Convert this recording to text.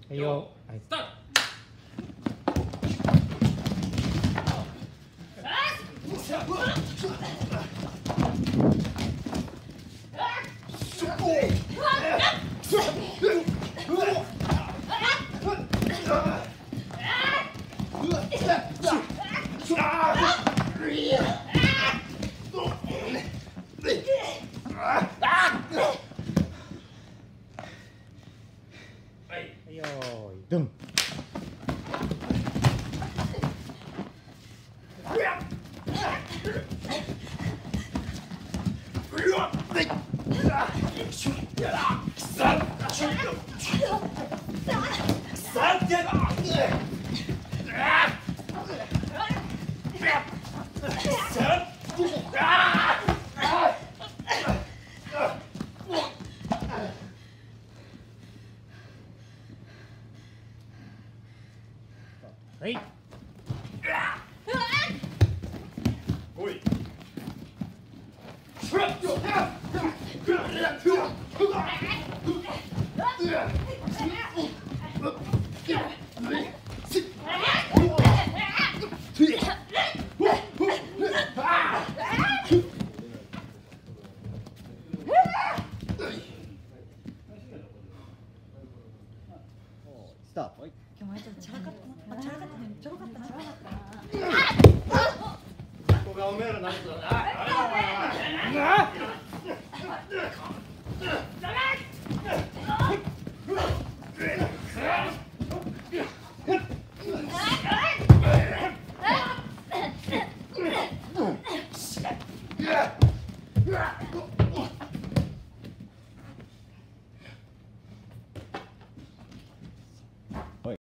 はいよ。はい。 スタート。 はいよーい、ドン。はい。 おい。 スタート。 今日ちょっとチャラかったな。チャラかったね。ちょろかったな。 ここがおめえらなんつうの。